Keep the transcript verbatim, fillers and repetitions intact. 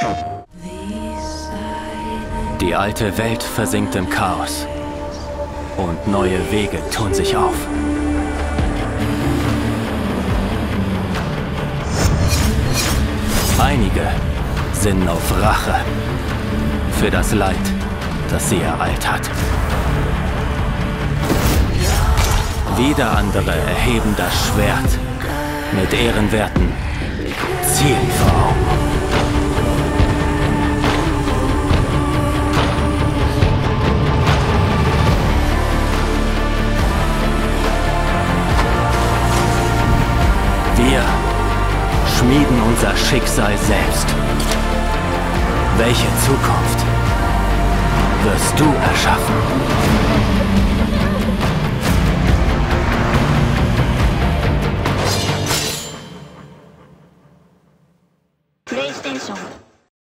Die alte Welt versinkt im Chaos und neue Wege tun sich auf. Einige sinnen auf Rache für das Leid, das sie ereilt hat. Wieder andere erheben das Schwert mit ehrenwerten Zielen vor Augen. Wir schmieden unser Schicksal selbst. Welche Zukunft wirst du erschaffen?